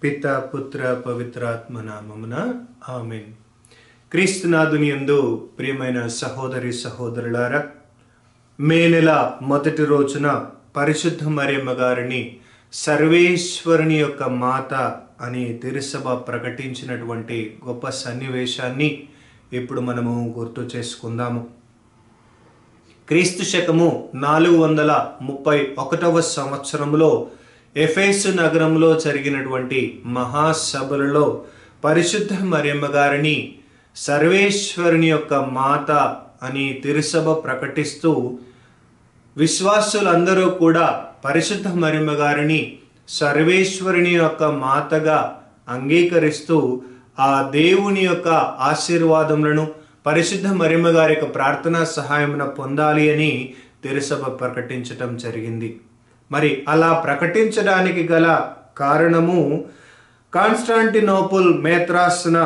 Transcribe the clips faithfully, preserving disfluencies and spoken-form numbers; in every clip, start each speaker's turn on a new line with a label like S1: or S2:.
S1: పిత పుత్ర పవిత్రాత్మ నామమున ఆమేన్. క్రీస్తునాథుని యందు ప్రియమైన సహోదరి సహోదరులారా, మే నెల మొదటి రోజున పరిశుద్ధ మరియమ్మ గారిని సర్వేశ్వరుని యొక్క మాత అని తిరుసభ ప్రకటించినటువంటి గొప్ప సన్నివేశాన్ని ఇప్పుడు మనము గుర్తు చేసుకుందాము. క్రీస్తు శకము నాలుగు వందల ముప్పై ఒకటవ సంవత్సరంలో ఎఫెసు నగరంలో జరిగినటువంటి మహాసభలలో పరిశుద్ధ మరియమ్మ గారిని సర్వేశ్వరుని యొక్క మాత అని తిరుసభ ప్రకటిస్తూ విశ్వాసులందరూ కూడా పరిశుద్ధ మరియమ్మ గారిని సర్వేశ్వరుని యొక్క మాతగా అంగీకరిస్తూ ఆ దేవుని యొక్క ఆశీర్వాదములను పరిశుద్ధ మరియమ్మ గారి యొక్క ప్రార్థనా సహాయమున పొందాలి అని తిరుసభ ప్రకటించటం జరిగింది. మరి అలా ప్రకటించడానికి గల కారణము కాన్స్టాంటినోపుల్ మేత్రాసన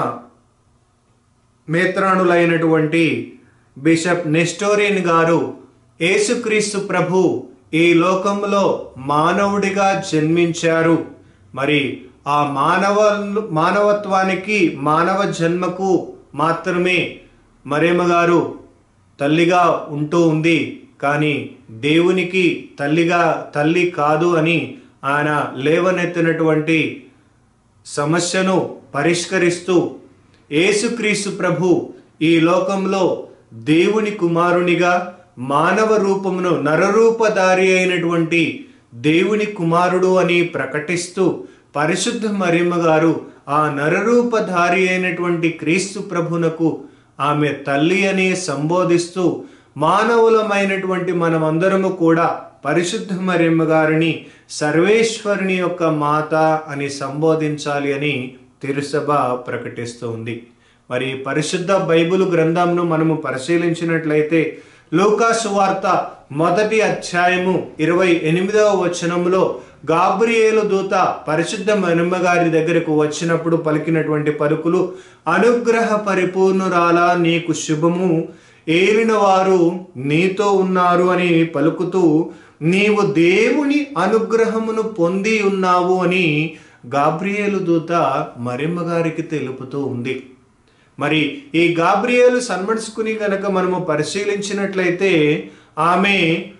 S1: మేత్రానులైనటువంటి బిషప్ నెస్టోరియన్ గారు యేసుక్రీస్తు ప్రభు ఈ లోకంలో మానవుడిగా జన్మించారు. మరి ఆ మానవ మానవత్వానికి మానవ జన్మకు మాత్రమే మరియమ్మ గారు తల్లిగా ఉంటూ ఉంది, కానీ దేవునికి తల్లిగా తల్లి కాదు అని ఆయన లేవనెత్తినటువంటి సమస్యను పరిష్కరిస్తూ యేసుక్రీస్తు ప్రభు ఈ లోకంలో దేవుని కుమారునిగా మానవ రూపమును నరరూపధారి అయినటువంటి దేవుని కుమారుడు అని ప్రకటిస్తూ పరిశుద్ధ మరియమ్మ గారు ఆ నరరూపధారి అయినటువంటి క్రీస్తు ప్రభునకు ఆమె తల్లి అని సంబోధిస్తూ మానవులమైనటువంటి మనమందరము కూడా పరిశుద్ధ మరియమ్మ గారిని సర్వేశ్వరుని యొక్క మాత అని సంబోధించాలి అని తిరుసభ ప్రకటిస్తుంది. మరి పరిశుద్ధ బైబిల్ గ్రంథంను మనము పరిశీలించినట్లయితే లూకా సువార్త మొదటి అధ్యాయము ఇరవై ఎనిమిదవ వచనంలో గాబ్రియేలు దూత పరిశుద్ధ మరియమ్మ గారి దగ్గరకు వచ్చినప్పుడు పలికినటువంటి పలుకులు, అనుగ్రహ పరిపూర్ణురాలా నీకు శుభము, ఏలిన వారు నీతో ఉన్నారు అని పలుకుతూ నీవు దేవుని అనుగ్రహమును పొంది ఉన్నావు అని గాబ్రియేలు దూత మరియమ్మ గారికి తెలుపుతూ ఉంది. మరి ఈ గాబ్రియేలు సన్మనస్కుని గనక మనము పరిశీలించినట్లయితే ఆమె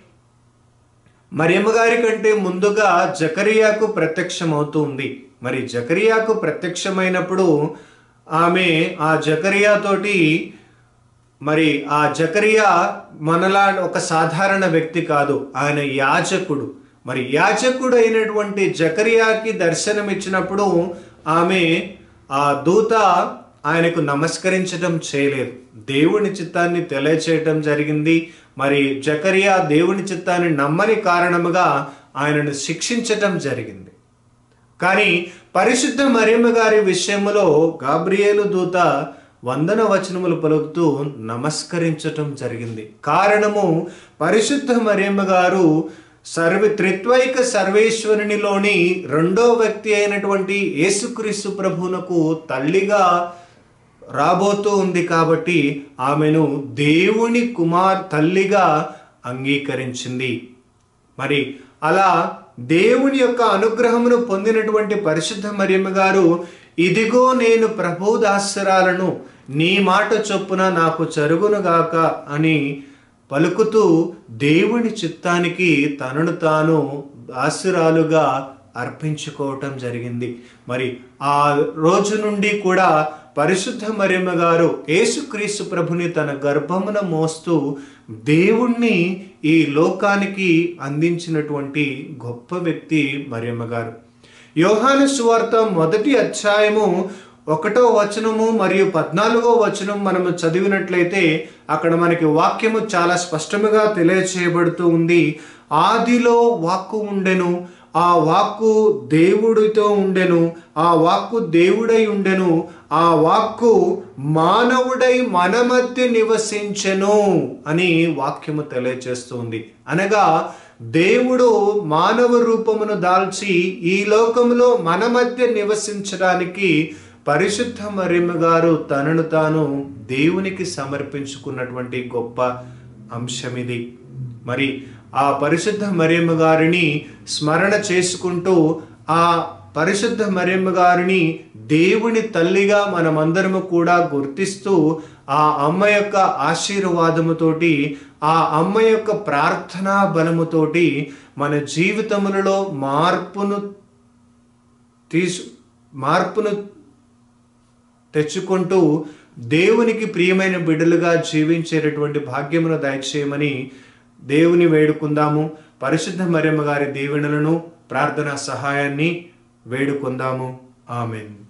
S1: మరియమ్మ గారి కంటే ముందుగా జకరియాకు ప్రత్యక్షమవుతూ ఉంది. మరి జకరియాకు ప్రత్యక్షమైనప్పుడు ఆమె ఆ జకరియా తోటి మరి ఆ జకరియా మనలా ఒక సాధారణ వ్యక్తి కాదు, ఆయన యాజకుడు. మరి యాజకుడు అయినటువంటి జకరియాకి దర్శనమిచ్చినప్పుడు ఆమె ఆ దూత ఆయనకు నమస్కరించడం చేయలేదు, దేవుని చిత్తాన్ని తెలియచేయటం జరిగింది. మరి జకరియా దేవుని చిత్తాన్ని నమ్మని కారణముగా ఆయనను శిక్షించటం జరిగింది. కానీ పరిశుద్ధ మరియమ్మ గారి విషయంలో గాబ్రియేలు దూత వందన వచనములు పలుకుతూ నమస్కరించటం జరిగింది. కారణము పరిశుద్ధ మరియమ్మ గారు సర్వ త్రిత్వైక సర్వేశ్వరునిలోని రెండో వ్యక్తి అయినటువంటి యేసుక్రీస్తు ప్రభువునకు తల్లిగా రాబోతూ ఉంది కాబట్టి ఆమెను దేవుని కుమార్ తల్లిగా అంగీకరించింది. మరి అలా దేవుని యొక్క అనుగ్రహమును పొందినటువంటి పరిశుద్ధ మరియమ్మ గారు, ఇదిగో నేను ప్రభు దాసరాలను, నీ మాట చొప్పున నాకు జరుగునుగాక అని పలుకుతూ దేవుని చిత్తానికి తనను తాను దాసురాలుగా అర్పించుకోవటం జరిగింది. మరి ఆ రోజు నుండి కూడా పరిశుద్ధ మరియమ్మ గారు యేసుక్రీస్తు ప్రభుని తన గర్భమున మోస్తూ దేవుణ్ణి ఈ లోకానికి అందించినటువంటి గొప్ప వ్యక్తి మరియమ్మ గారు. యోహాను సువార్త మొదటి అధ్యాయము ఒకటో వచనము మరియు పద్నాలుగో వచనం మనము చదివినట్లయితే అక్కడ మనకి వాక్యము చాలా స్పష్టముగా తెలియచేయబడుతూ ఉంది. ఆదిలో వాక్కు ఉండెను, ఆ వాక్కు దేవుడితో ఉండెను, ఆ వాక్కు దేవుడై ఉండెను, ఆ వాక్కు మానవుడై మన మధ్య నివసించెను అని వాక్యము తెలియజేస్తుంది. అనగా దేవుడు మానవ రూపమును దాల్చి ఈ లోకంలో మన మధ్య నివసించడానికి పరిశుద్ధ మరియమ్మ గారు తనను తాను దేవునికి సమర్పించుకున్నటువంటి గొప్ప అంశం ఇది. మరి ఆ పరిశుద్ధ మరియమ్మ గారిని స్మరణ చేసుకుంటూ ఆ పరిశుద్ధ మరియమ్మ గారిని దేవుని తల్లిగా మనమందరము కూడా గుర్తిస్తూ ఆ అమ్మ యొక్క ఆశీర్వాదముతోటి, ఆ అమ్మ యొక్క ప్రార్థనా బలముతోటి మన జీవితములలో మార్పును తీసు మార్పును తెచ్చుకుంటూ దేవునికి ప్రియమైన బిడ్డలుగా జీవించేటటువంటి భాగ్యమును దయచేయమని దేవుని వేడుకుందాము. పరిశుద్ధ మరియమ్మ గారి దీవెనలను, ప్రార్థనా సహాయాన్ని వేడుకుందాము. ఆమెన్.